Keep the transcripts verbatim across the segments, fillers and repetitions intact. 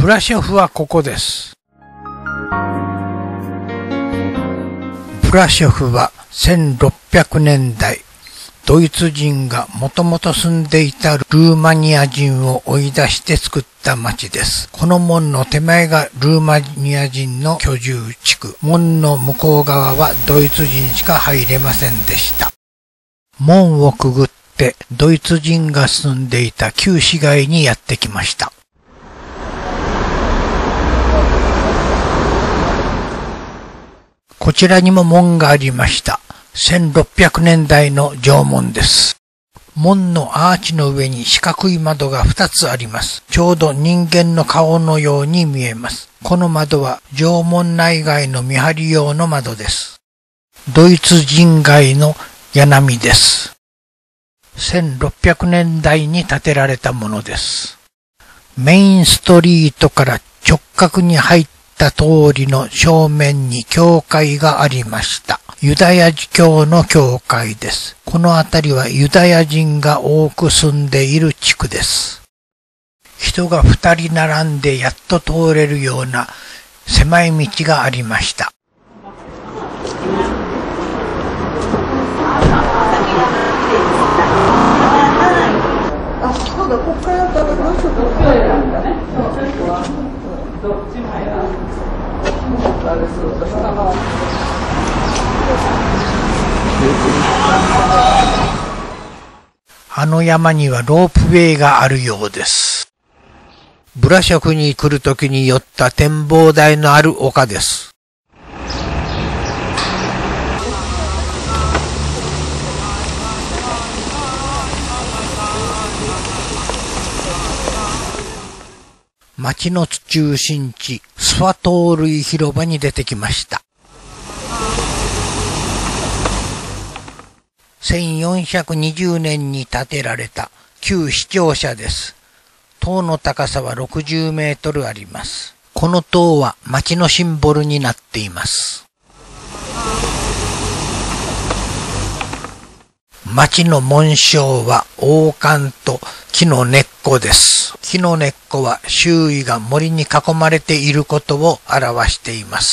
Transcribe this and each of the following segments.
ブラショフはここです。ブラショフはせんろっぴゃくねんだい、ドイツ人がもともと住んでいたルーマニア人を追い出して作った町です。この門の手前がルーマニア人の居住地区。門の向こう側はドイツ人しか入れませんでした。門をくぐってドイツ人が住んでいた旧市街にやってきました。こちらにも門がありました。せんろっぴゃくねんだいの城門です。門のアーチの上に四角い窓がふたつあります。ちょうど人間の顔のように見えます。この窓は城門内外の見張り用の窓です。ドイツ人街の屋並みです。せんろっぴゃくねんだいに建てられたものです。メインストリートから直角に入った通りの正面に教会がありました。ユダヤ教の教会です。この辺りはユダヤ人が多く住んでいる地区です。人が二人並んでやっと通れるような狭い道がありました。 あ、そうだ、ここからだとどうしようか。そうなんだね。どっちもや。 あの山にはロープウェイがあるようです。ブラショフに来るときに寄った展望台のある丘です。町の中心地、スファトールイ広場に出てきました。せんよんひゃくにじゅうねんに建てられた旧市庁舎です。塔の高さはろくじゅうメートルあります。この塔は町のシンボルになっています。町の紋章は王冠と木の根っこです。木の根っこは周囲が森に囲まれていることを表しています。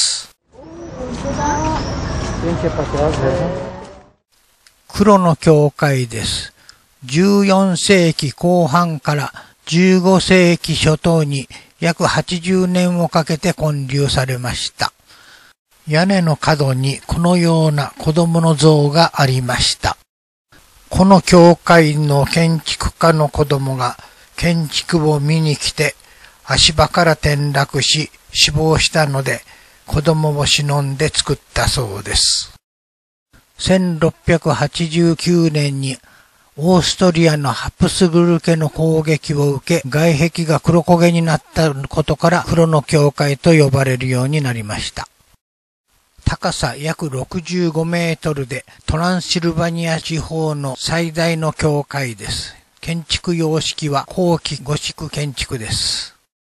黒の教会です。じゅうよんせいきこう半からじゅうごせいき初頭に約はちじゅうねんをかけて建立されました。屋根の角にこのような子供の像がありました。この教会の建築家の子供が建築を見に来て足場から転落し死亡したので子供を偲んで作ったそうです。せんろっぴゃくはちじゅうきゅうねんにオーストリアのハプスブルク家の攻撃を受け外壁が黒焦げになったことから黒の教会と呼ばれるようになりました。高さ約ろくじゅうごメートルでトランシルバニア地方の最大の教会です。建築様式は後期ゴシック建築です。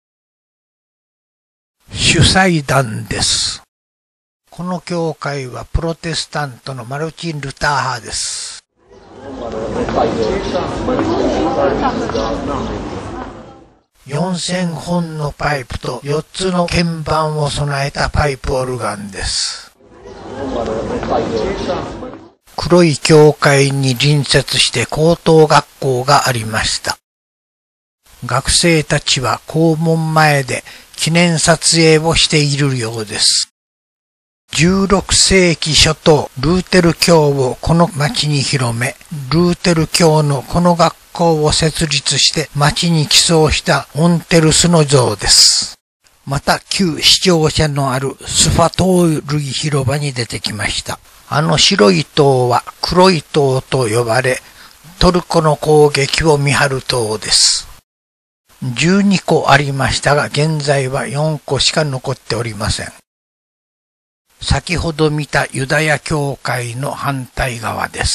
主祭壇です。この教会はプロテスタントのマルチン・ルター派です。よんせんほんのパイプとよっつの鍵盤を備えたパイプオルガンです。黒い教会に隣接して高等学校がありました。学生たちは校門前で記念撮影をしているようです。じゅうろくせいき初頭、ルーテル教をこの町に広め、ルーテル教のこの学校を設立して町に寄贈したオンテルスの像です。また旧市庁舎のあるスファトールイ広場に出てきました。あの白い塔は黒い塔と呼ばれ、トルコの攻撃を見張る塔です。じゅうにこありましたが、現在はよんこしか残っておりません。先ほど見たユダヤ教会の反対側です。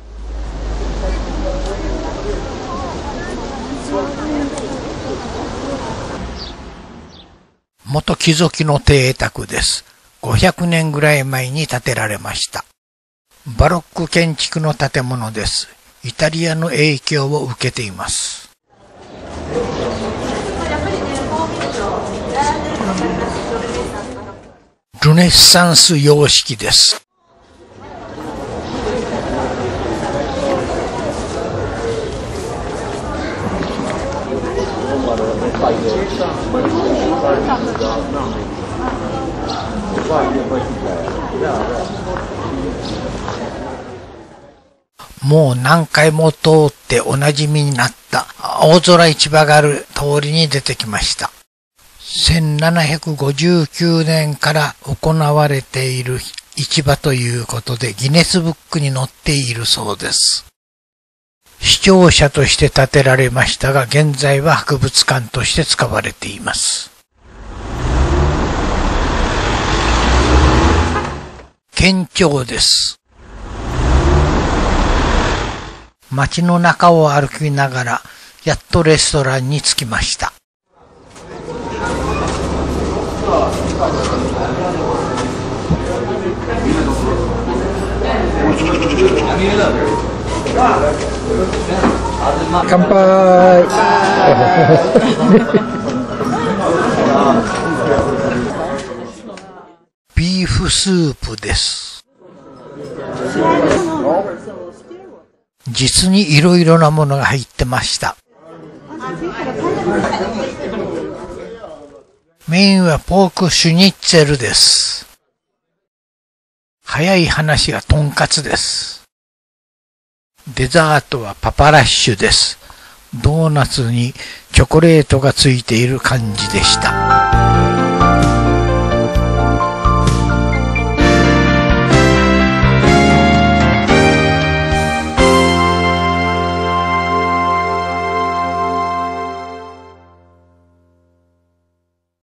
元貴族の邸宅です。ごひゃくねんぐらい前に建てられました。バロック建築の建物です。イタリアの影響を受けています。 ルネッサンス様式です。もう何回も通っておなじみになった青空市場がある通りに出てきました。せんななひゃくごじゅうきゅうねんから行われている市場ということでギネスブックに載っているそうです。市庁舎として建てられましたが、現在は博物館として使われています。県庁です。街の中を歩きながら、やっとレストランに着きました。 乾杯。 ビーフスープです。実にいろいろなものが入ってました。メインはポークシュニッツェルです。早い話がトンカツです。デザートはパパラッシュです。ドーナツにチョコレートがついている感じでした。